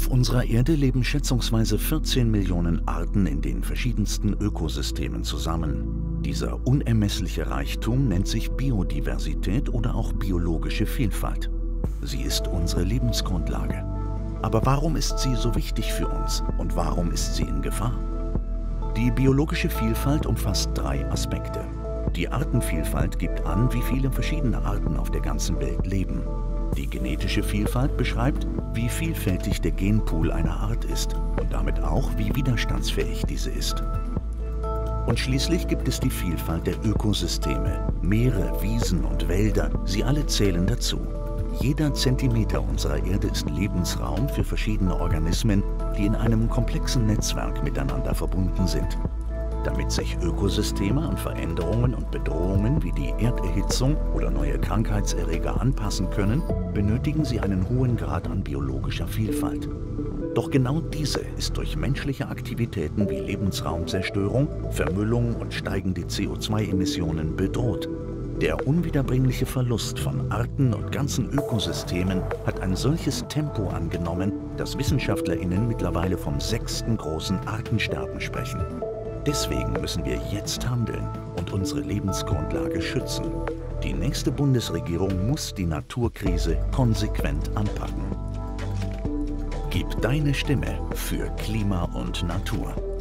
Auf unserer Erde leben schätzungsweise 14 Millionen Arten in den verschiedensten Ökosystemen zusammen. Dieser unermessliche Reichtum nennt sich Biodiversität oder auch biologische Vielfalt. Sie ist unsere Lebensgrundlage. Aber warum ist sie so wichtig für uns und warum ist sie in Gefahr? Die biologische Vielfalt umfasst 3 Aspekte. Die Artenvielfalt gibt an, wie viele verschiedene Arten auf der ganzen Welt leben. Die genetische Vielfalt beschreibt, wie vielfältig der Genpool einer Art ist und damit auch, wie widerstandsfähig diese ist. Und schließlich gibt es die Vielfalt der Ökosysteme. Meere, Wiesen und Wälder, sie alle zählen dazu. Jeder Zentimeter unserer Erde ist Lebensraum für verschiedene Organismen, die in einem komplexen Netzwerk miteinander verbunden sind. Damit sich Ökosysteme an Veränderungen und Bedrohungen wie die Erderhitzung oder neue Krankheitserreger anpassen können, benötigen sie einen hohen Grad an biologischer Vielfalt. Doch genau diese ist durch menschliche Aktivitäten wie Lebensraumzerstörung, Vermüllung und steigende CO2-Emissionen bedroht. Der unwiederbringliche Verlust von Arten und ganzen Ökosystemen hat ein solches Tempo angenommen, dass WissenschaftlerInnen mittlerweile vom 6. großen Artensterben sprechen. Deswegen müssen wir jetzt handeln und unsere Lebensgrundlage schützen. Die nächste Bundesregierung muss die Naturkrise konsequent anpacken. Gib deine Stimme für Klima und Natur.